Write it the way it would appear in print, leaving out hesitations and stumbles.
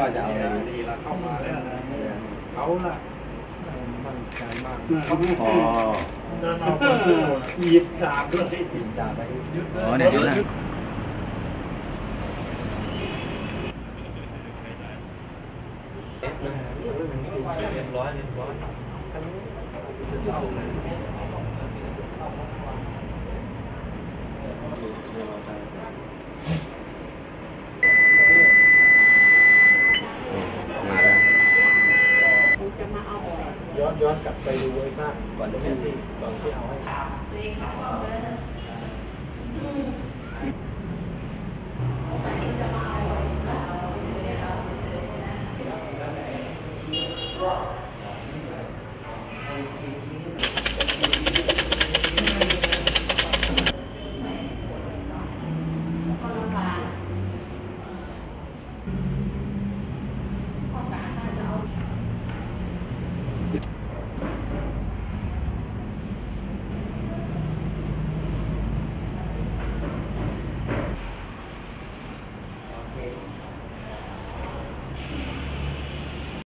ว่าจะเอาดีละเข้ามาแล้วนะเขาละมั่นใจมากอ๋อเดินเอาหยิบดาบเลยหยิบดาบไปอ๋อเนี่ยยุทธนะเรียบร้อยย้อนกลับไปดูไว้บ้างก่อนที่เอาให้